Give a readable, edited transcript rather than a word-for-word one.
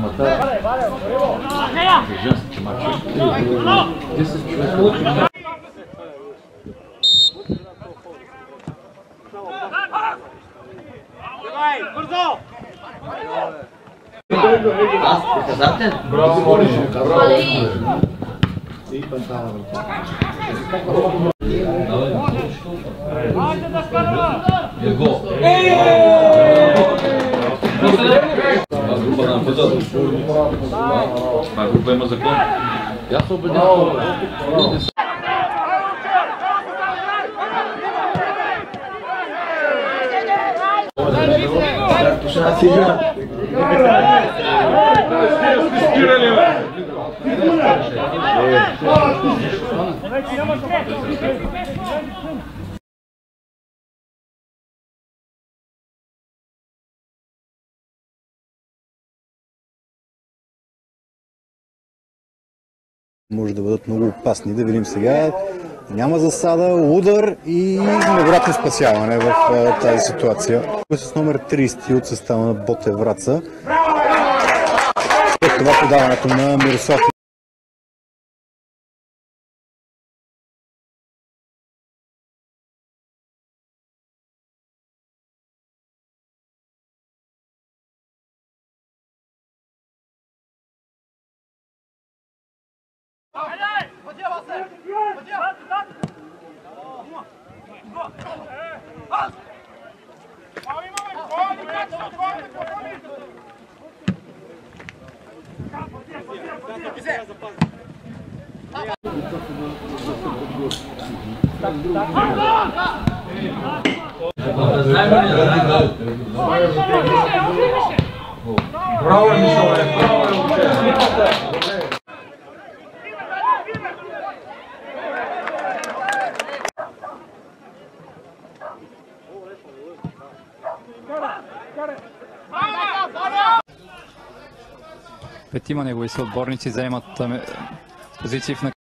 програмата за женските мачове. Те се случи. Аз показателен? Браво! Група на нападател. Това група има закон. Я се убедявам. Може да бъдат много опасни. Да видим сега. Няма засада, удар и невероятно спасяване в тази ситуация. С номер 30 от състава на Ботев Враца. След това подаването на Мирослав. Браво, Мишеле! Петима негови съотборници заемат позиции в